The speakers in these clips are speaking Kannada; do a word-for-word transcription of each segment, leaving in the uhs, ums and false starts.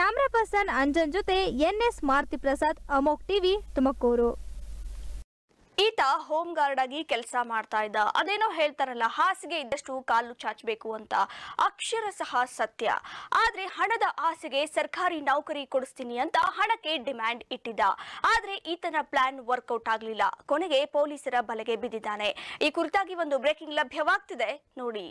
ಕ್ಯಾಮರಾ ಪರ್ಸನ್ ಅಂಜನ್ ಜೊತೆ ಎನ್ಎಸ್ ಮಾರುತಿ ಪ್ರಸಾದ್, ಅಮೋಕ್ ಟಿವಿ, ತುಮಕೂರು. ಈತ ಹೋಮ್ ಗಾರ್ಡ್ ಆಗಿ ಕೆಲಸ ಮಾಡ್ತಾ ಇದ್ದ. ಅದೇನೋ ಹೇಳ್ತಾರಲ್ಲ, ಹಾಸಿಗೆ ಇದ್ದಷ್ಟು ಕಾಲು ಚಾಚಬೇಕು ಅಂತ, ಅಕ್ಷರ ಸಹ ಸತ್ಯ. ಆದ್ರೆ ಹಣದ ಆಸೆಗೆ ಸರ್ಕಾರಿ ನೌಕರಿ ಕೊಡಿಸ್ತೀನಿ ಅಂತ ಹಣಕ್ಕೆ ಡಿಮ್ಯಾಂಡ್ ಇಟ್ಟಿದ್ದ. ಆದ್ರೆ ಈತನ ಪ್ಲಾನ್ ವರ್ಕೌಟ್ ಆಗ್ಲಿಲ್ಲ. ಕೊನೆಗೆ ಪೊಲೀಸರ ಬಲೆಗೆ ಬಿದ್ದಿದ್ದಾನೆ. ಈ ಕುರಿತಾಗಿ ಒಂದು ಬ್ರೇಕಿಂಗ್ ಲಭ್ಯವಾಗ್ತಿದೆ ನೋಡಿ.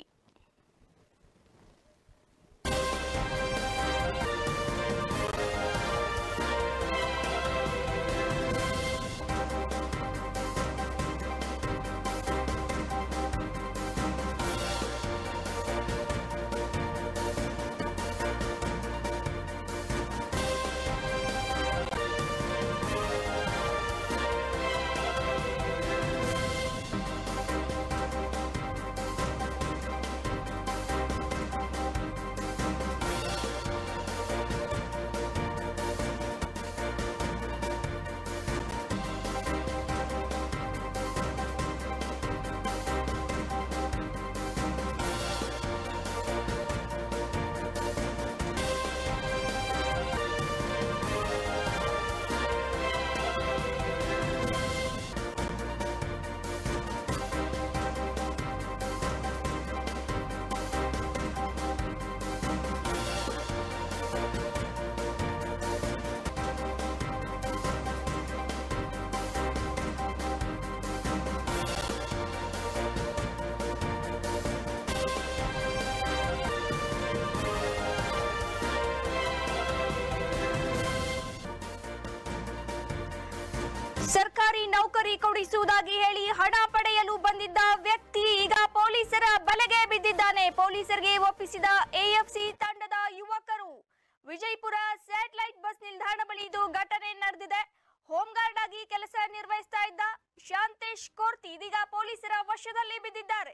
ಸರ್ಕಾರಿ ನೌಕರಿ ಕೊಡಿಸುವುದಾಗಿ ಹೇಳಿ ಹಣ ಪಡೆಯಲು ಬಂದಿದ್ದ ವ್ಯಕ್ತಿ ಈಗ ಪೊಲೀಸರ ಬಲೆಗೆ ಬಿದ್ದಿದ್ದಾನೆ. ಪೊಲೀಸರಿಗೆ ಒಪ್ಪಿಸಿದ ಎಎಫ್ಸಿ ತಂಡದ ಯುವಕರು. ವಿಜಯಪುರ ಸ್ಯಾಟಲೈಟ್ ಬಸ್ ನಿಲ್ದಾಣ ಬಳಿ ಇದು ಘಟನೆ ನಡೆದಿದೆ. ಹೋಮ್ ಗಾರ್ಡ್ ಆಗಿ ಕೆಲಸ ನಿರ್ವಹಿಸ್ತಾ ಇದ್ದ ಶಾಂತೇಶ್ ಕೋರ್ತಿ ಇದೀಗ ಪೊಲೀಸರ ವಶದಲ್ಲಿ ಬಿದ್ದಿದ್ದಾರೆ.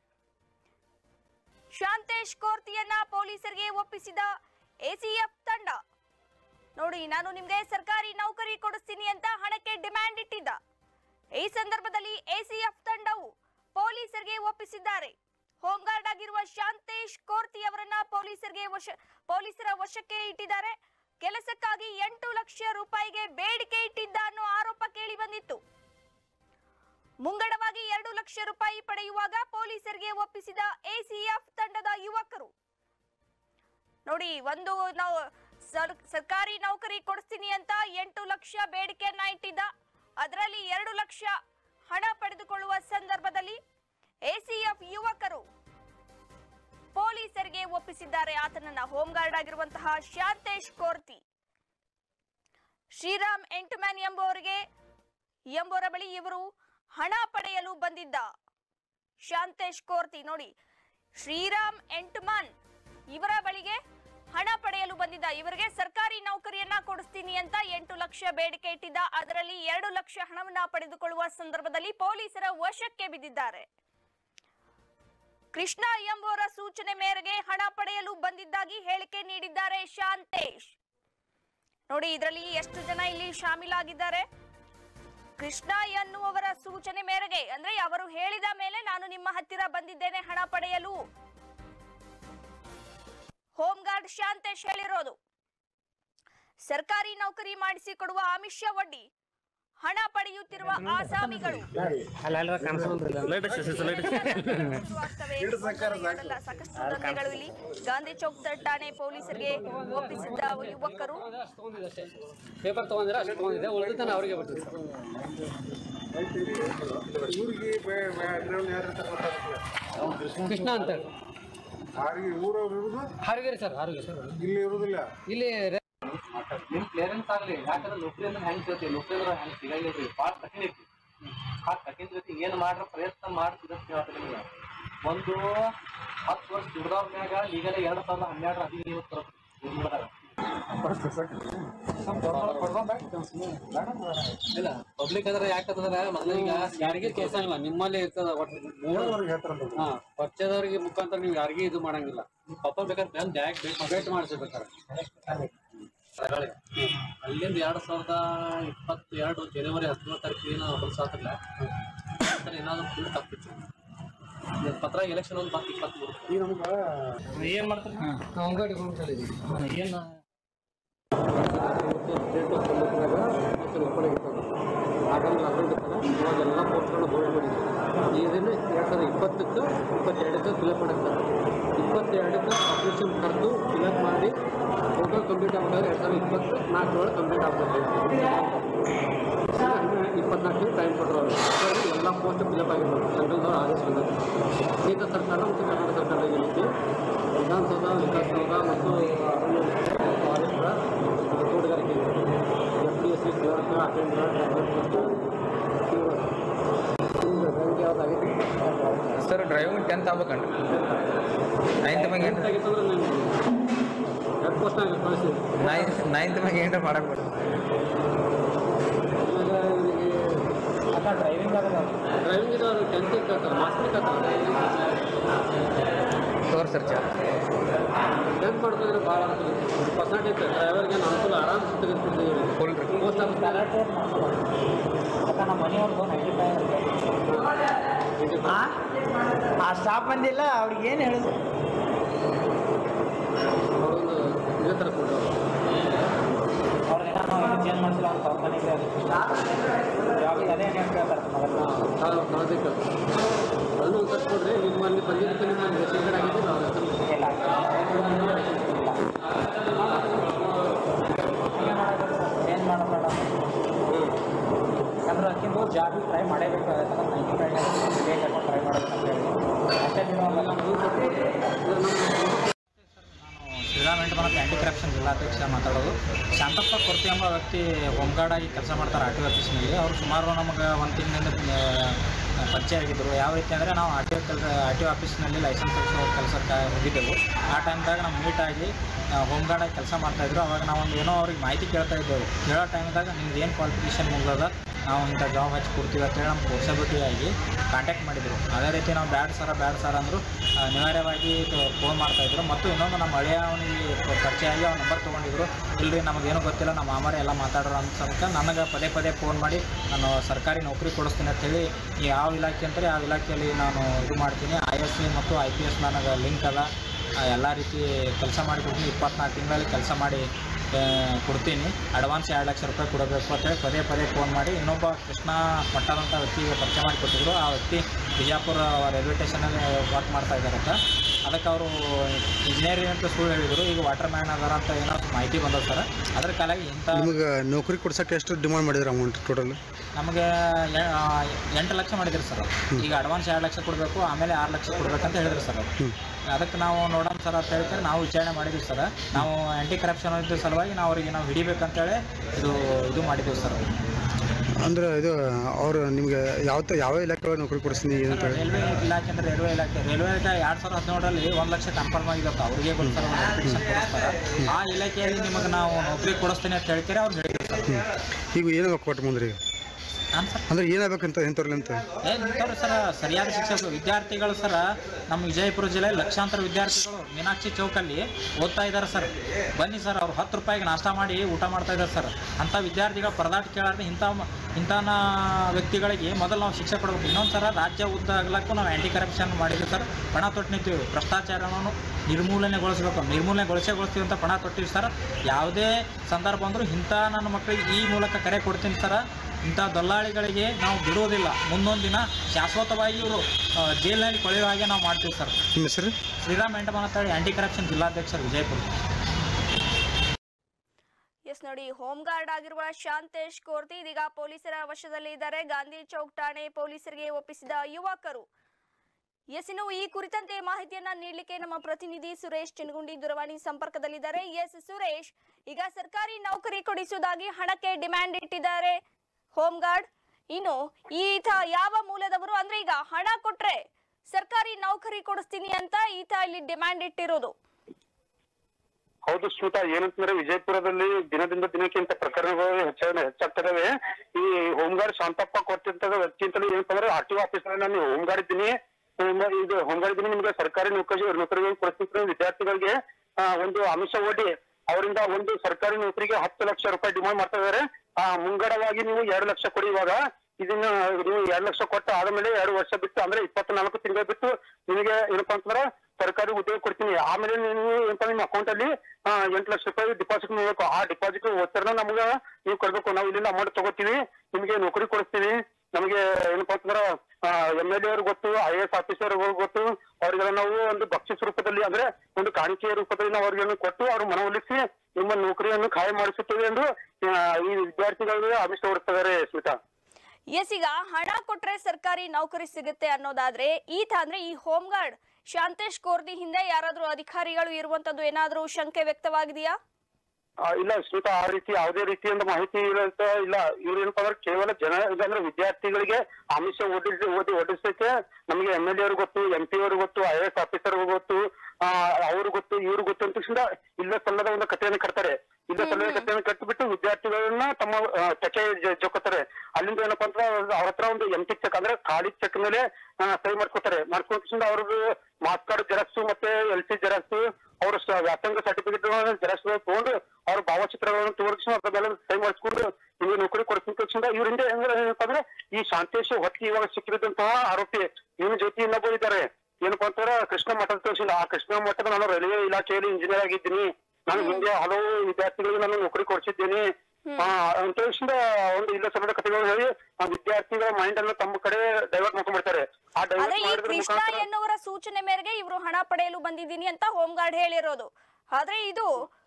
ಶಾಂತೇಶ್ ಕೋರ್ತಿಯನ್ನ ಪೊಲೀಸರಿಗೆ ಒಪ್ಪಿಸಿದ ಎಸಿಎಫ್ ತಂಡ. ನೋಡಿ, ನಾನು ನಿಮ್ಗೆ ಸರ್ಕಾರಿ ನೌಕರಿ ಕೊಡಿಸ್ತೀನಿ ಅಂತ ಹಣಕ್ಕೆ ಡಿಮ್ಯಾಂಡ್ ಇಟ್ಟಿದ್ದ. ಈ ಸಂದರ್ಭದಲ್ಲಿ ಎಸಿಎಫ್ ತಂಡವು ಪೊಲೀಸರಿಗೆ ಒಪ್ಪಿಸಿದ್ದಾರೆ. ಹೋಮ್ ಗಾರ್ಡ್ ಆಗಿರುವ ಶಾಂತೇಶ್ ಕೋರ್ತಿ ಅವರನ್ನ ಪೊಲೀಸರಿಗೆ ವಶ ಪೊಲೀಸರ ವಶಕ್ಕೆ ಇಟ್ಟಿದ್ದಾರೆ. ಕೆಲಸಕ್ಕಾಗಿ ಎಂಟು ಲಕ್ಷ ರೂಪಾಯಿಗೆ ಬೇಡಿಕೆ ಇಟ್ಟಿದ್ದ ಅನ್ನೋ ಆರೋಪ ಕೇಳಿ ಬಂದಿತ್ತು. ಮುಂಗಡವಾಗಿ ಎರಡು ಲಕ್ಷ ರೂಪಾಯಿ ಪಡೆಯುವಾಗ ಪೊಲೀಸರಿಗೆ ಒಪ್ಪಿಸಿದ ಎಸಿಎಫ್ ತಂಡದ ಯುವಕರು. ನೋಡಿ, ಒಂದು ನಾವು ಸರ್ಕಾರಿ ನೌಕರಿ ಕೊಡಿಸ್ತೀನಿ ಅಂತ ಎಂಟು ಲಕ್ಷ ಬೇಡಿಕೆಯನ್ನ ಇಟ್ಟಿದ್ದ. ಅದರಲ್ಲಿ ಎರಡು ಲಕ್ಷ ಹಣ ಪಡೆದುಕೊಳ್ಳುವ ಸಂದರ್ಭದಲ್ಲಿ ಎಸಿಎಫ್ ಯುವಕರು ಪೊಲೀಸರಿಗೆ ಒಪ್ಪಿಸಿದ್ದಾರೆ ಆತನನ್ನ. ಹೋಮ್ ಗಾರ್ಡ್ ಆಗಿರುವಂತಹ ಶಾಂತೇಶ್ ಕೋರ್ತಿ ಶ್ರೀರಾಮ್ ಎಂಟುಮ್ಯಾನ್ ಎಂಬುವರಿಗೆ ಎಂಬುವರ ಬಳಿ ಇವರು ಹಣ ಪಡೆಯಲು ಬಂದಿದ್ದ. ಶಾಂತೇಶ್ ಕೋರ್ತಿ ನೋಡಿ, ಶ್ರೀರಾಮ್ ಎಂಟುಮ್ಯಾನ್ ಇವರ ಬಳಿಗೆ ಹಣ ಪಡೆಯಲು ಬಂದಿದ್ದ. ಇವರಿಗೆ ಸರ್ಕಾರಿ ನೌಕರಿಯನ್ನ ಕೊಡಿಸ್ತೀನಿ ಅಂತ ಎಂಟು ಲಕ್ಷ ಬೇಡಿಕೆ ಇಟ್ಟಿದ್ದ. ಅದರಲ್ಲಿ ಎರಡು ಲಕ್ಷ ಹಣವನ್ನ ಪಡೆದುಕೊಳ್ಳುವ ಸಂದರ್ಭದಲ್ಲಿ ಪೊಲೀಸರ ವಶಕ್ಕೆ ಬಿದ್ದಿದ್ದಾರೆ. ಕೃಷ್ಣ ಎಂಬುವರ ಸೂಚನೆ ಮೇರೆಗೆ ಹಣ ಪಡೆಯಲು ಬಂದಿದ್ದಾಗಿ ಹೇಳಿಕೆ ನೀಡಿದ್ದಾರೆ ಶಾಂತೇಶ್. ನೋಡಿ, ಇದರಲ್ಲಿ ಎಷ್ಟು ಜನ ಇಲ್ಲಿ ಶಾಮೀಲಾಗಿದ್ದಾರೆ. ಕೃಷ್ಣ ಎನ್ನುವವರ ಸೂಚನೆ ಮೇರೆಗೆ, ಅಂದ್ರೆ ಅವರು ಹೇಳಿದ ಮೇಲೆ ನಾನು ನಿಮ್ಮ ಹತ್ತಿರ ಬಂದಿದ್ದೇನೆ ಹಣ ಪಡೆಯಲು. ಹೋಮ್ ಗಾರ್ಡ್ ಶಾಂತೇಶ್ ಹೇಳಿರೋದು. ಸರ್ಕಾರಿ ನೌಕರಿ ಮಾಡಿಸಿಕೊಡುವ ಆಮಿಷ ಒಡ್ಡಿ ಹಣ ಪಡೆಯುತ್ತಿರುವ ಆಸಾಮಿಗಳು ಸಾಕಷ್ಟು ದಂಧೆಗಳು ಇಲ್ಲಿ. ಗಾಂಧಿ ಚೌಕ್ ಠಾಣೆ ಪೊಲೀಸರಿಗೆ ಒಪ್ಪಿಸಿದ್ದ ಯುವಕರು. ಪೇಪರ್ ತಗೊಂಡ್ರೆ ಅಷ್ಟು ತಗೊಂಡಿದ್ದೆ, ಉಳಿದ ಅವರಿಗೆ ಬರ್ತದೆ. ಕೃಷ್ಣ ಅಂತ ಹಾರಿಗೆರೆ ಸರ್, ಹಾರಿಗೆರೆ ಸರ್. ಇಲ್ಲಿ ಇರುವುದಿಲ್ಲ, ಇಲ್ಲಿ ನಿಮ್ಮ ಕ್ಲಿಯರೆನ್ಸ್ ಆಗಲಿ. ಯಾಕಂದ್ರೆ ನೌಕರಿ ಅಂದ್ರೆ ಹೆಂಗೆ ಸಿಗುತ್ತೆ, ನೌಕರಿ ಅಂದ್ರೆ ಹೆಂಗೆ ಸಿಗಂಗಿಲ್ಲ. ಭಾಳ ಕಠಿಣ ಐತಿ. ಆ ಕಠಿಣ ಜೊತೆ ಏನು ಮಾಡ್ರ ಪ್ರಯತ್ನ ಮಾಡ್ತಿದ್ದ ಒಂದು ಹತ್ತು ವರ್ಷ ದುಡ್ದವ್ರ ಮ್ಯಾಗ ಈಗಲೇ ಎರಡು ಸಾವಿರದ ಹನ್ನೆರಡರ ಹದಿನೈದು ಇಲ್ಲ ಪಬ್ಲಿಕ್ ಅಂದ್ರೆ ಯಾಕಂದ್ರೆ ಮೊದಲಿಗೆ ಯಾರಿಗೆ ತೋರ್ಸಂಗಿಲ್ಲ, ನಿಮ್ಮಲ್ಲಿ ಇರ್ತದ. ಒಟ್ಟು ಹಾ ಪರಿಚಯದವ್ರಿಗೆ ಮುಖಾಂತರ ನೀವು ಯಾರಿಗೆ ಇದು ಮಾಡಂಗಿಲ್ಲ. ಪಾಪ ಬೇಕಾದ್ರೆ ಡೈರೆಕ್ಟ್ ಭೇಟ್ ಮಾಡಿಸ್ಬೇಕಾರೆ ಅಲ್ಲಿಂದ ಎರಡ್ ಸಾವಿರದ ಇಪ್ಪತ್ತು ಎರಡು ಜನವರಿ ಹದಿನೇಳು ತಾರೀಕಿನ ಹೊಲಸ ಆತಲ್ಲ ಏನಾದ್ರು ಫುಲ್ ತಪ್ಪಿತ್ತು. ಪತ್ರ ಎಲೆಕ್ಷನ್ ಒಂದು ಬಂತು ಇಪ್ಪತ್ಮೂರು. ಈಗ ನಮ್ಗೆ ಏನ್ ಮಾಡ್ತಾರೆ ಏನು ಹದಿನೆಂಟು ಹತ್ತೊಂಬತ್ತರಾಗ ಓಪನ್ ಆಗಿರ್ತದೆ. ಆ ಟೈಮ್ ಲಾಕ್ಡೌನ್ ಇರ್ತಾರೆ. ಇವಾಗೆಲ್ಲ ಪೋಸ್ಟ್ಗಳನ್ನ ಹೋಲ್ಡ್ ಮಾಡಿದ್ದೀವಿ. ಇದನ್ನು ಎರಡು ಸಾವಿರದ ಇಪ್ಪತ್ತಕ್ಕೆ ಇಪ್ಪತ್ತೆರಡಕ್ಕೆ ಫಿಲಪ್ ಮಾಡಿರ್ತಾರೆ. ಇಪ್ಪತ್ತೆರಡಕ್ಕೆ ಅಪ್ಲಿಕೇಶನ್ ಕರೆದು ಫಿಲಪ್ ಮಾಡಿ ಟೋಟಲ್ ಕಂಪ್ಲೀಟ್ ಆಗ್ಬೇಕಾದ್ರೆ ಎರಡು ಸಾವಿರದ ಇಪ್ಪತ್ತು ನಾಲ್ಕರೊಳಗೆ ಕಂಪ್ಲೀಟ್ ಆಗ್ತದೆ. ಇಪ್ಪತ್ನಾಲ್ಕು ಟೈಮ್ ಕೊಟ್ಟರು ಅವರು ಎಲ್ಲ ಪೋಸ್ಟ್ ಫಿಲಪ್ ಆಗಿರ್ಬೋದು. ಸೆಂಟ್ರಲ್ದವ್ರು ಆದೇಶ ಬಂದದ್ದು ಕೇಂದ್ರ ಸರ್ಕಾರ ಮತ್ತು ಕರ್ನಾಟಕ ಸರ್ಕಾರದ ಏನೈತಿ ವಿಧಾನಸೌಧ, ವಿಕಾಸಸೌಧ ಮತ್ತು ಕಾಲೇಜ್ಗಳ ತೋಟಗಾರಿಕೆ F D S C clerk attender driver ಮತ್ತು ಡ್ರೈವಿಂಗ್ ಯಾವುದಾಗಿದೆ ಸರ್? ಡ್ರೈವಿಂಗ್ ಟೆಂತ್ ಆಗ್ಬೇಕಂಡ್ರಿ ನೈನ್ತ್ ಮ್ಯಾಗ ಏನು ಆಗಿತ್ತಂದ್ರೆ ನೀವು ಹೆಡ್ ಪೋಸ್ಟ್ನಾಗ ಕಳಿಸಿ ನೈನ್ತ್ ನೈನ್ತ್ ಮ್ಯಾಗ ಏನ್ರ ಮಾಡಕ್ಕೆ ಡ್ರೈವಿಂಗ್ ಡ್ರೈವಿಂಗ್ ಇದು ಅದು ಟೆಂತಿಗೆ ಕೇಳ್ತಾರೆ, ಮಾಸ್ಟ್ರಿಗೆ ಕೇಳ್ತಾರೆ. ತೋರ್ ಸರ್ ಚಾ ಟೆಂತ್ ಮಾಡ್ತಿದ್ರೆ ಭಾಳ ಅನುಕೂಲ. ಪರ್ಸೆಂಟೇಜ್ ಡ್ರೈವರ್ಗೆ ಅನುಕೂಲ ಆರಾಮ್ ತೆಗೆದುಕೊಡ್ತೀವಿ. ಫುಲ್ ರೀ ಪೋಸ್ಟ್ ಆಫೀಸ್ ನಮ್ಮ ಮನೆಯವ್ರದ್ದು ನೈಂಟಿ ಫೈವ್ ಆ ಸ್ಟಾಪ್ ಬಂದಿಲ್ಲ. ಅವ್ರಿಗೆ ಏನು ಹೇಳಿದ್ರು? ಅವರೊಂದು ಇದೇ ಥರ ಕೊಟ್ಟರು. ಅವ್ರಿಗೆ ನಾವು ಚೇಂಜ್ ಮಾಡಿಸಿಲ್ಲ ಅವ್ರ ಕಂಪನಿಗೆ ಜಾಬಿಗೆ ಅದೇ ಏನು ಕೇಳ್ತಾರೆ ಮೊದಲು ಕಾಳಜಿ ಕೇಳ್ತಾರೆ. ಅದನ್ನು ಒಂದು ಖರ್ಚು ಕೊಡ್ರಿ. ನಿಮ್ಮಲ್ಲಿ ಬಂದಿದ್ದಕ್ಕೆ ನಿಮ್ಮ ಶೇಖರ್ ಆಗಿದೆ ನಾವು ಇಲ್ಲ ಚೇಂಜ್ ಮಾಡಬೇಡ ಯಾಕಂದ್ರೆ ಅದಕ್ಕಿಂತ ಜಾಬಿಗೆ ಟ್ರೈ ಮಾಡೇಬೇಕು. ಯಾಕಂದ್ರೆ ನೈಂಟಿ ಫೈವ್ ಬೇಗ ಹಾಕೊಂಡು ಟ್ರೈ ಮಾಡಬೇಕು ಅಂತ ಹೇಳಿ ಅಷ್ಟೇ ಶ್ರೀರಾಮ್ ಎಂಟು ಮತ್ತು ಆ್ಯಂಟಿ ಕರಪ್ಷನ್ ಜಿಲ್ಲಾಧ್ಯಕ್ಷ ಮಾತಾಡೋದು. ಶಾಂತಪ್ಪ ಕೊರ್ತಿ ಎಂಬ ವ್ಯಕ್ತಿ ಹೋಮ್ ಗಾರ್ಡ್ ಆಗಿ ಕೆಲಸ ಮಾಡ್ತಾರೆ ಆರ್ ಟಿ ಒ ಆಫೀಸ್ನಲ್ಲಿ. ಅವರು ಸುಮಾರು ನಮಗೆ ಒಂದು ತಿಂಗಳಿಂದ ಪರಿಚಯ ಆಗಿದ್ದರು. ಯಾವ ರೀತಿ ಅಂದರೆ ನಾವು ಆರ್ ಟಿ ಒ ಕೆಲಸ ಆರ್ ಟಿ ಒ ಆಫೀಸ್ನಲ್ಲಿ ಲೈಸೆನ್ಸ್ ಕೆಲಸಕ್ಕೆ ಹೋಗಿದ್ದೆವು. ಆ ಟೈಮ್ದಾಗ ನಾವು ಮೀಟಾಗಿ ಹೋಮ್ ಗಾರ್ಡ್ ಆಗಿ ಕೆಲಸ ಮಾಡ್ತಾಯಿದ್ರು. ಅವಾಗ ನಾವು ಒಂದು ಏನೋ ಅವ್ರಿಗೆ ಮಾಹಿತಿ ಕೇಳ್ತಾ ಇದ್ದೆವು. ಕೇಳೋ ಟೈಮ್ದಾಗ ನಿಮ್ದು ಏನು ಕ್ವಾಲಿಫಿಕೇಷನ್ ಮುಗ್ದದ, ನಾವು ಇಂಥ ಜಾಬ್ ಹಚ್ಚಿ ಕೊಡ್ತೀವಿ ಅಂತೇಳಿ ನಮ್ಮ ಪೋರ್ಸಬಿಲಿಟಿ ಆಗಿ ಕಾಂಟ್ಯಾಕ್ಟ್ ಮಾಡಿದರು. ಅದೇ ರೀತಿ ನಾವು ಬ್ಯಾಡ್ ಸರ ಬ್ಯಾಡ್ ಸರ್ ಅಂದರು ಅನಿವಾರ್ಯವಾಗಿ ಫೋನ್ ಮಾಡ್ತಾಯಿದ್ರು. ಮತ್ತು ಇನ್ನೊಂದು ನಮ್ಮ ಹಳೆಯ ಅವನಿಗೆ ಪರಿಚಯ ಆಗಿ ಅವ್ನ ನಂಬರ್ ತೊಗೊಂಡಿದ್ರು. ಇಲ್ಲರಿ ನಮಗೇನು ಗೊತ್ತಿಲ್ಲ, ನಮ್ಮ ಮಾಮಾರೆ ಎಲ್ಲ ಮಾತಾಡೋರು ಅಂತ ನನಗೆ ಪದೇ ಪದೇ ಫೋನ್ ಮಾಡಿ ನಾನು ಸರ್ಕಾರಿ ನೌಕರಿ ಕೊಡಿಸ್ತೀನಿ ಅಂತೇಳಿ ಯಾವ ಇಲಾಖೆ ಅಂತಾರೆ ಆ ಇಲಾಖೆಯಲ್ಲಿ ನಾನು ಇದು ಮಾಡ್ತೀನಿ. ಐ ಎಸ್ ಸಿ ಮತ್ತು ಐ ಪಿ ಎಸ್ ನನಗೆ ಲಿಂಕ್ ಅದ, ಎಲ್ಲ ರೀತಿ ಕೆಲಸ ಮಾಡಿಕೊಡ್ತೀನಿ. ಇಪ್ಪತ್ನಾಲ್ಕು ತಿಂಗಳಲ್ಲಿ ಕೆಲಸ ಮಾಡಿ ಕೊಡ್ತೀನಿ. ಅಡ್ವಾನ್ಸ್ ಎರಡು ಲಕ್ಷ ರೂಪಾಯಿ ಕೊಡಬೇಕು ಅಂತೇಳಿ ಪದೇ ಪದೇ ಫೋನ್ ಮಾಡಿ ಇನ್ನೊಬ್ಬ ಕೃಷ್ಣ ಮಟ್ಟದಂಥ ವ್ಯಕ್ತಿಗೆ ಪರಿಚಯ ಮಾಡಿಕೊಟ್ಟಿದ್ರು. ಆ ವ್ಯಕ್ತಿ ಬಿಜಾಪುರ ರೈಲ್ವೆ ಸ್ಟೇಷನಲ್ಲಿ ವರ್ಕ್ ಮಾಡ್ತಾ ಇದ್ದಾರಂತ. ಅದಕ್ಕೆ ಅವರು ಇಂಜಿನಿಯರಿಂಗ್ ಅಂತ ಸುಳ್ಳು ಹೇಳಿದರು. ಈಗ ವಾಟರ್ ಮ್ಯಾನ್ ಅದಾರ ಅಂತ ಏನೋ ಮಾಹಿತಿ ಬಂದದ ಸರ್. ಅದ್ರ ಕಾಲಾಗಿ ಇಂಥ ನಿಮಗೆ ನೌಕರಿ ಕೊಡ್ಸೋಕ್ಕೆ ಎಷ್ಟು ಡಿಮಾಂಡ್ ಮಾಡಿದ್ರು ಅಮೌಂಟ್ ಟೋಟಲ್? ನಮಗೆ ಎಂಟು ಲಕ್ಷ ಮಾಡಿದ್ರು ಸರ್. ಈಗ ಅಡ್ವಾನ್ಸ್ ಎರಡು ಲಕ್ಷ ಕೊಡಬೇಕು, ಆಮೇಲೆ ಆರು ಲಕ್ಷ ಕೊಡಬೇಕಂತ ಹೇಳಿದ್ರು ಸರ್. ಅದಕ್ಕೆ ನಾವು ನೋಡೋಣ ಸರ್ ಅಂತ ಹೇಳ್ತಾರೆ ನಾವು ವಿಚಾರಣೆ ಮಾಡಿದ್ವಿ ಸರ್. ನಾವು ಆ್ಯಂಟಿ ಕರಪ್ಷನ್ ಇದ್ದ ಸಲುವಾಗಿ ನಾವು ಅವರಿಗೆ ನಾವು ಹಿಡಿಬೇಕಂತೇಳಿ ಇದು ಇದು ಮಾಡಿದ್ದೀವಿ ಸರ್. ಅಂದ್ರೆ ಇದು ಅವರು ನಿಮಗೆ ಯಾವ ಯಾವ ಇಲಾಖೆ ನೌಕರಿ ಕೊಡಿಸ್ತೀನಿ ಏನಂತ ಹೇಳಿ? ರೈಲ್ವೆ ಇಲಾಖೆ ಅಂದರೆ ರೈಲ್ವೆ ಇಲಾಖೆ ರೈಲ್ವೆ ಎರಡು ಸಾವಿರದ ಹದಿನೇಳರಲ್ಲಿ ಒಂದು ಲಕ್ಷ ಕನ್ಫರ್ಮ್ ಆಗಿದ್ದಪ್ಪ. ಅವರಿಗೆ ಗೊತ್ತಾರ ನೋಟಿಫಿಕೇಶನ್ ಕೊಡಿಸ್ತಾರೆ. ಆ ಇಲಾಖೆಯಲ್ಲಿ ನಿಮಗೆ ನಾವು ನೌಕರಿ ಕೊಡಿಸ್ತೀನಿ ಅಂತ ಹೇಳ್ತಾರೆ ಅವ್ರು ಹೇಳಿದ್ರು ಸರ್. ಈಗ ಏನಾಗಬೇಕು ಕೊಟ್ಟು ಮುಂದ್ರಿ? ಹಾಂ ಸರ್. ಅಂದ್ರೆ ಏನಾಗಬೇಕಂತ ಎಂಥವ್ರಲ್ಲಿ ಅಂತ ಏ ನಿಂತವ್ರು ಸರ್ ಸರಿಯಾದ ಶಿಕ್ಷಕರು ವಿದ್ಯಾರ್ಥಿಗಳು ಸರ್. ನಮ್ಮ ವಿಜಯಪುರ ಜಿಲ್ಲೆಯಲ್ಲಿ ಲಕ್ಷಾಂತರ ವಿದ್ಯಾರ್ಥಿಗಳು ಮೀನಾಕ್ಷಿ ಚೌಕಲ್ಲಿ ಓದ್ತಾ ಇದ್ದಾರೆ ಸರ್. ಬನ್ನಿ ಸರ್, ಅವ್ರು ಹತ್ತು ರೂಪಾಯಿಗೆ ನಾಷ್ಟ ಮಾಡಿ ಊಟ ಮಾಡ್ತಾ ಇದ್ದಾರೆ ಸರ್. ಅಂಥ ವಿದ್ಯಾರ್ಥಿಗಳ ಪರದಾಟ ಕೇಳಾರ್ದೆ ಇಂಥ ಇಂಥ ವ್ಯಕ್ತಿಗಳಿಗೆ ಮೊದಲು ನಾವು ಶಿಕ್ಷೆ ಕೊಡಬೇಕು. ಇನ್ನೊಂದು ಸರ ರಾಜ್ಯ ಉದ್ದಾಗಲಕ್ಕೂ ನಾವು ಆ್ಯಂಟಿ ಕರಪ್ಷನ್ ಮಾಡಿದ್ವಿ ಸರ್. ಪಣ ತೊಟ್ಟು ನಿಂತೀವಿ. ಭ್ರಷ್ಟಾಚಾರವನ್ನು ನಿರ್ಮೂಲನೆಗೊಳಿಸಬೇಕು, ನಿರ್ಮೂಲನೆಗೊಳಿಸೇಗೊಳಿಸ್ತೀವಿ ಅಂತ ಪಣ ತೊಟ್ಟಿವಿ ಸರ್. ಯಾವುದೇ ಸಂದರ್ಭ ಅಂದರೂ ಇಂಥ ನನ್ನ ಮಕ್ಕಳಿಗೆ ಈ ಮೂಲಕ ಕರೆ ಕೊಡ್ತೀನಿ ಸರ್. ಇಂಥ ದಲ್ಲಾಳಿಗಳಿಗೆ ನಾವು ಬಿಡುವುದಿಲ್ಲ. ಮುಂದೊಂದು ದಿನ ಶಾಶ್ವತವಾಗಿ ಇವರು ಜೈಲಿನಲ್ಲಿ ಕೊಳೆಯುವ ಹಾಗೆ ನಾವು ಮಾಡ್ತೀವಿ ಸರ್. ನಿಮ್ಮ ಹೆಸರು? ಶ್ರೀರಾಮ್ ಎಂಟಮ ಅಂತೇಳಿ ಆ್ಯಂಟಿ ಕರಪ್ಷನ್ ಜಿಲ್ಲಾಧ್ಯಕ್ಷರು ವಿಜಯಪುರ. ಎಸ್ ನೋಡಿ, ಹೋಮ್ ಗಾರ್ಡ್ ಆಗಿರುವ ಶಾಂತೇಶ್ ಕೋರ್ತಿ ಇದೀಗ ಪೊಲೀಸರ ವಶದಲ್ಲಿ ಇದ್ದಾರೆ. ಗಾಂಧಿ ಚೌಕ್ ಠಾಣೆ ಪೊಲೀಸರಿಗೆ ಒಪ್ಪಿಸಿದ ಯುವಕರು. ಎಸ್, ಇನ್ನು ಈ ಕುರಿತಂತೆ ಮಾಹಿತಿಯನ್ನ ನೀಡಲಿಕ್ಕೆ ನಮ್ಮ ಪ್ರತಿನಿಧಿ ಸುರೇಶ್ ಚಿನಗುಂಡಿ ದೂರವಾಣಿ ಸಂಪರ್ಕದಲ್ಲಿದ್ದಾರೆ. ಎಸ್ ಸುರೇಶ್, ಈಗ ಸರ್ಕಾರಿ ನೌಕರಿ ಕೊಡಿಸುವುದಾಗಿ ಹಣಕ್ಕೆ ಡಿಮ್ಯಾಂಡ್ ಇಟ್ಟಿದ್ದಾರೆ ಹೋಮ್ ಗಾರ್ಡ್. ಇನ್ನು ಈತ ಯಾವ ಮೂಲದವರು ಅಂದ್ರೆ ಈಗ ಹಣ ಕೊಟ್ರೆ ಸರ್ಕಾರಿ ನೌಕರಿ ಕೊಡಿಸ್ತೀನಿ ಅಂತ ಈತ ಇಲ್ಲಿ ಡಿಮ್ಯಾಂಡ್ ಇಟ್ಟಿರೋದು? ಹೌದು ಸ್ಮಿತಾ, ಏನಂತಂದ್ರೆ ವಿಜಯಪುರದಲ್ಲಿ ದಿನದಿಂದ ದಿನಕ್ಕಿಂತ ಪ್ರಕರಣಗಳು ಹೆಚ್ಚ ಹೆಚ್ಚಾಗ್ತಿದಾವೆ. ಈ ಹೋಮ್ ಗಾರ್ಡ್ ಶಾಂತಪ್ಪ ಕೊಟ್ಟಿದ್ದ ವ್ಯಕ್ತಿ ಅಂತಲೇ ಏನಂತಂದ್ರೆ ಆರ್ ಟಿ ಒ ಆಫೀಸ್ ನಾನು ಹೋಮ್ ಗಾರ್ಡ್ ಇದ್ದೀನಿ, ಇದು ಹೋಮ್ ಗಾರ್ಡ್ ಇದ್ದೀನಿ, ನಿಮ್ಗೆ ಸರ್ಕಾರಿ ನೌಕರಿ ನೌಕರಿಗಳನ್ನು ಕೊಡಿಸ್ತೀನಿ. ವಿದ್ಯಾರ್ಥಿಗಳಿಗೆ ಒಂದು ಆಮಿಷ ಒಡ್ಡಿ ಅವರಿಂದ ಒಂದು ಸರ್ಕಾರಿ ನೌಕರಿಗೆ ಹತ್ತು ಲಕ್ಷ ರೂಪಾಯಿ ಡಿಮಾಂಡ್ ಮಾಡ್ತಾ ಇದಾರೆ. ಆ ಮುಂಗಡವಾಗಿ ನೀವು ಎರಡು ಲಕ್ಷ ಕೊಡಿ. ಇವಾಗ ಇದನ್ನ ನೀವು ಎರಡ್ ಲಕ್ಷ ಕೊಟ್ಟು ಆದ್ಮೇಲೆ ಎರಡು ವರ್ಷ ಬಿಟ್ಟು ಅಂದ್ರೆ ಇಪ್ಪತ್ನಾಲ್ಕು ತಿಂಗಳು ಬಿಟ್ಟು ನಿಮಗೆ ಏನಪ್ಪಾ ಅಂತಂದ್ರೆ ಸರ್ಕಾರಿ ಉದ್ಯೋಗ ಕೊಡ್ತೀನಿ. ಆಮೇಲೆ ನೀವು ಏನಪ್ಪಾ ನಿಮ್ಮ ಅಕೌಂಟ್ ಅಲ್ಲಿ ಎಂಟು ಲಕ್ಷ ರೂಪಾಯಿ ಡಿಪಾಸಿಟ್ ಮಾಡಬೇಕು. ಆ ಡಿಪಾಸಿಟ್ ಒತ್ತರನ ನಮ್ಗೆ ನೀವು ಕೊಡ್ಬೇಕು. ನಾವು ಇಲ್ಲಿಂದ ಅಮೌಂಟ್ ತಗೋತೀವಿ, ನಿಮಗೆ ನೌಕರಿ ಕೊಡಿಸ್ತೀವಿ. ನಮಗೆ ಏನಪ್ಪಾ ಅಂತಂದ್ರ ಎಂ ಎಲ್ ಎ ಅವ್ರಿಗೆ ಗೊತ್ತು, ಐ ಎ ಎಸ್ ಆಫೀಸರ್ ಗೊತ್ತು, ಅವ್ರಿಗೆಲ್ಲ ನಾವು ಒಂದು ಬಕ್ಷಿಸ್ ರೂಪದಲ್ಲಿ ಅಂದ್ರೆ ಒಂದು ಕಾಣಿಕೆಯ ರೂಪದಲ್ಲಿ ನಾವು ಅವ್ರಿಗೆ ಕೊಟ್ಟು ಅವ್ರ ಮನವೊಲಿಸಿ ನಿಮ್ಮ ನೌಕರಿಯನ್ನು ಖಾಯ ಮಾಡಿಸುತ್ತೇವೆ ಎಂದು ಈ ವಿದ್ಯಾರ್ಥಿಗಳಿಗೆ ಆಮಿಷ ಹೊರಡ್ತಿದ್ದಾರೆ ಸ್ಮಿತಾ. ಎಸ್, ಈಗ ಹಣ ಕೊಟ್ರೆ ಸರ್ಕಾರಿ ನೌಕರಿ ಸಿಗುತ್ತೆ ಅನ್ನೋದಾದ್ರೆ ಈತ ಅಂದ್ರೆ ಈ ಹೋಮ್ ಗಾರ್ಡ್ ಶಾಂತೇಶ್ ಕೋರ್ದಿ ಹಿಂದೆ ಯಾರಾದ್ರೂ ಅಧಿಕಾರಿಗಳು ಇರುವಂತದ್ದು ಏನಾದ್ರೂ ಶಂಕೆ ವ್ಯಕ್ತವಾಗಿದೆಯಾ? ಇಲ್ಲ ಸ್ಮಿತಾ, ಆ ರೀತಿ ಯಾವುದೇ ರೀತಿಯಿಂದ ಮಾಹಿತಿ ಇರುತ್ತೆ ಇಲ್ಲ. ಇವ್ರು ಏನಪ್ಪಾ ಅಂದ್ರೆ ಕೇವಲ ಜನ ಅಂದ್ರೆ ವಿದ್ಯಾರ್ಥಿಗಳಿಗೆ ಆಮಿಷ ಓದಿಸಿ ಓದಿ ಓಡಿಸಕ್ಕೆ ನಮಗೆ ಎಂ ಎಲ್ ಎ ಅವ್ರಿಗೆ ಗೊತ್ತು, ಎಂ ಪಿ ಅವ್ರಿಗೆ ಗೊತ್ತು, ಐ ಎ ಎಸ್ ಆಫೀಸರ್ ಗೊತ್ತು, ಆ ಅವ್ರಿಗೆ ಗೊತ್ತು, ಇವ್ರಿಗೆ ಗೊತ್ತು ಅಂತ ತಕ್ಷಣ ಇಲ್ಲ ಸಲ್ಲದ ಒಂದು ಕಥೆಯನ್ನು ಕಟ್ತಾರೆ. ಇಲ್ಲ ಸಲ್ಲದ ಕಥೆಯನ್ನು ಕಟ್ಟಿಬಿಟ್ಟು ವಿದ್ಯಾರ್ಥಿಗಳನ್ನ ತಮ್ಮ ತೆಕೆ ಜೊಕ್ಕೋತಾರೆ. ಅಲ್ಲಿಂದ ಏನಪ್ಪಾ ಅಂದ್ರೆ ಅವ್ರ ಹತ್ರ ಒಂದು ಎಂಟಿ ಚೆಕ್ ಅಂದ್ರೆ ಖಾಲಿ ಚೆಕ್ ಮೇಲೆ ಸಹಿ ಮಾಡ್ಕೋತಾರೆ. ಮಾಡ್ಕೊಂಡ ತಕ್ಷಣ ಅವ್ರಿಗೆ ಮಾರ್ಕ್ಸ್ ಕಾರ್ಡ್ ಜೆರಾಕ್ಸ್ ಮತ್ತೆ ಎಲ್ ಸಿ ಜೆರಾಕ್ಸ್ ಅವ್ರ ವ್ಯಾಸಂಗ ಸರ್ಟಿಫಿಕೇಟ್ ಜೆರಾಕ್ಸ್ ತಗೊಂಡು ಅವ್ರ ಭಾವಚಿತ್ರಗಳನ್ನು ತೋರಿಸಿ ಅದ್ರ ಮೇಲೆ ಸಹಿ ಮಾಡಿಸ್ಕೊಂಡು ನಿಮಗೆ ನೌಕರಿ ಕೊಡ್ತೀನಿ ತಕ್ಷಣ ಇವರಿಂದ ಏನಪ್ಪಾ ಅಂದ್ರೆ ಈ ಶಾಂತೇಶ್ ಹೊತ್ತಿ ಇವಾಗ ಸಿಕ್ಕಿದಂತಹ ಆರೋಪಿ ಇವನ ಜೊತೆ ಇನ್ನೊಬ್ಬರು ಇದ್ದಾರೆ. ಏನಪ್ಪಾ ಅಂತಂದ್ರೆ ಕೃಷ್ಣ ಮಠದ ತೋರಿಸಿಲ್ಲ. ಆ ಕೃಷ್ಣ ಮಠದ ನಾನು ರೈಲ್ವೆ ಇಲಾಖೆಯಲ್ಲಿ ಇಂಜಿನಿಯರ್ ಆಗಿದ್ದೀನಿ, ನಾನು ಹಿಂದೆ ಹಲವು ವಿದ್ಯಾರ್ಥಿಗಳಿಗೆ ನಾನು ನೌಕರಿ ಕೊಡಿಸಿದ್ದೀನಿ ಅಂತ ಒಂದು ಇಲ್ಲ ಸಲ್ಲದ ಕಥೆಗಳು ಹೇಳಿ ಆ ವಿದ್ಯಾರ್ಥಿಗಳ ಮೈಂಡ್ ಅನ್ನು ತಮ್ಮ ಕಡೆ ಡೈವರ್ಟ್ ಮಾಡ್ಕೊಂಡ್ಬಿಡ್ತಾರೆ. ಆ ಡೈವರ್ಟ್ ಕೃಷ್ಣ ಎನ್ನುವರ ಸೂಚನೆ ಮೇರೆಗೆ ಇವರು ಹಣ ಪಡೆಯಲು ಬಂದಿದ್ದೀನಿ ಅಂತ ಹೋಮ್ ಗಾರ್ಡ್ ಹೇಳಿರೋದು. ಆದ್ರೆ ಇದು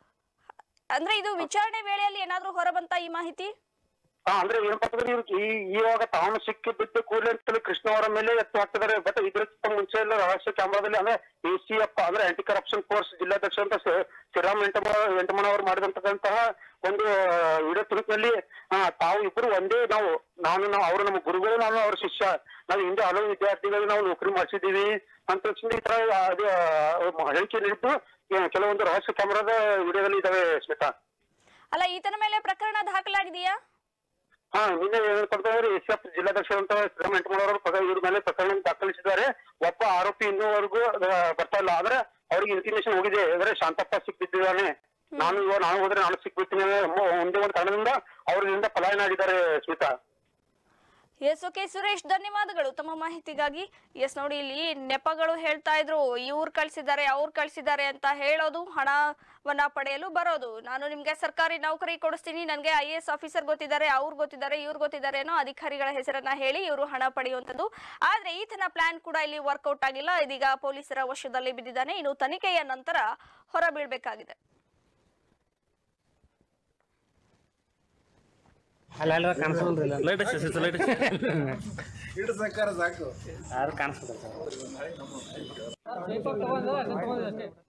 ಅಂದ್ರೆ ಇದು ವಿಚಾರಣೆ ವೇಳೆಯಲ್ಲಿ ಏನಾದ್ರೂ ಹೊರಬಂತ ಈ ಮಾಹಿತಿ? ಹಾ ಅಂದ್ರೆ ಏನಪ್ಪಾ ಅಂದ್ರೆ ಈ ಇವಾಗ ತಾನು ಸಿಕ್ಕಿ ಬಿದ್ದು ಕೂಡಲೇ ಅಂತೇಳಿ ಕೃಷ್ಣ ಅವರ ಮೇಲೆ ಎತ್ತು ಹಾಕ್ತಿದ್ದಾರೆ. ಬಟ್ ಇದಕ್ಕಿಂತ ಮುಂಚೆ ಎಲ್ಲ ರಹಸ್ಯ ಕ್ಯಾಮ್ರಾದಲ್ಲಿ ಅಂದ್ರೆ ಎ ಸಿ ಎಫ್ ಅಂದ್ರೆ ಆಂಟಿ ಕರಪ್ಷನ್ ಫೋರ್ಸ್ ಜಿಲ್ಲಾಧ್ಯಕ್ಷ ಅಂತ ಶ್ರೀರಾಮ್ ವೆಂಟಮ ವೆಂಟಮನ ಅವರು ಮಾಡಿದಂತಹ ಒಂದು ವಿಡಿಯೋ ತುಣುಕಿನಲ್ಲಿ ತಾವು ಇಬ್ಬರು ಒಂದೇ ನಾವು ನಾನು ನಾವು ಅವರು ನಮ್ಮ ಗುರುಗಳು, ನಾನು ಅವ್ರ ಶಿಷ್ಯ, ನಾವು ಹಿಂದೆ ಹಲವು ವಿದ್ಯಾರ್ಥಿಗಳಿಗೆ ನಾವು ನೌಕರಿ ಮಾಡಿಸಿದ್ದೀವಿ ಅಂತ ಈ ತರ ಅದು ಹೇಳಿಕೆ ನೀಡಿದ್ದು ಕೆಲವೊಂದು ರಹಸ್ಯ ಕ್ಯಾಮ್ರಾದ ವಿಡಿಯೋದಲ್ಲಿ ಇದಾವೆ ಸ್ಮಿತಾ. ಅಲ್ಲ, ಈತನ ಮೇಲೆ ಪ್ರಕರಣ ದಾಖಲಾಗಿದೆಯಾ? ಹಾ, ನಿನ್ನೆ ಏನಂತಂದ್ರೆ ಎಸ್ ಎಫ್ ಜಿಲ್ಲಾಧ್ಯಕ್ಷ ಅಂತ ಶ್ರೀರಾಮ್ ವೆಂಟಮನವರು ಇವ್ರ ಮೇಲೆ ಪ್ರಕರಣ ದಾಖಲಿಸಿದ್ದಾರೆ. ಒಬ್ಬ ಆರೋಪಿ ಇನ್ನೂವರೆಗೂ ಬರ್ತಾ ಇಲ್ಲ. ಆದ್ರೆ ಅವ್ರಿಗೆ ಇಂಟಿಮೇಷನ್ ಹೋಗಿದೆ ಅಂದ್ರೆ ಶಾಂತಪ್ಪ ಸಿಕ್ಬಿಟ್ಟಿದ್ದಾನೆ, ನಾನು ಇವಾಗ ನಾನು ಹೋದ್ರೆ ನಾನು ಸಿಕ್ಬಿಡ್ತೀನಿ ಒಂದೇ ಒಂದು ಕಾರಣದಿಂದ ಅವರಿಂದ ಪಲಾಯನ ಆಗಿದ್ದಾರೆ ಸ್ಮಿತಾ. ಎಸ್, ಓಕೆ ಸುರೇಶ್, ಧನ್ಯವಾದಗಳು ತಮ್ಮ ಮಾಹಿತಿಗಾಗಿ. ಎಸ್ ನೋಡಿ, ಇಲ್ಲಿ ನೆಪಗಳು ಹೇಳ್ತಾ ಇದ್ರು ಇವ್ರು ಕಳ್ಸಿದ್ದಾರೆ ಅವ್ರು ಕಳ್ಸಿದ್ದಾರೆ ಅಂತ ಹೇಳೋದು, ಹಣವನ್ನ ಪಡೆಯಲು ಬರೋದು. ನಾನು ನಿಮ್ಗೆ ಸರ್ಕಾರಿ ನೌಕರಿ ಕೊಡಿಸ್ತೀನಿ, ನನ್ಗೆ ಐ ಎ ಎಸ್ ಆಫೀಸರ್ ಗೊತ್ತಿದ್ದಾರೆ, ಅವ್ರು ಗೊತ್ತಿದ್ದಾರೆ, ಇವ್ರು ಗೊತ್ತಿದ್ದಾರೆ ಅನ್ನೋ ಅಧಿಕಾರಿಗಳ ಹೆಸರನ್ನ ಹೇಳಿ ಇವರು ಹಣ ಪಡೆಯುವಂಥದ್ದು. ಆದ್ರೆ ಈತನ ಪ್ಲಾನ್ ಕೂಡ ಇಲ್ಲಿ ವರ್ಕೌಟ್ ಆಗಿಲ್ಲ. ಇದೀಗ ಪೊಲೀಸರ ವಶದಲ್ಲಿ ಬಿದ್ದಿದ್ದಾನೆ. ಇನ್ನು ತನಿಖೆಯ ನಂತರ ಹೊರ ಬೀಳ್ಬೇಕಾಗಿದೆ. ಅಲ್ಲ ಕಾಣಿಸೋದಿಲ್ಲ ಲೈಟ್ ಲೈಟ್ ಇಡು ಸರ್ಕಾರ ಸಾಕು ಯಾರು ಕಾಣಿಸ್ತಾರೆ.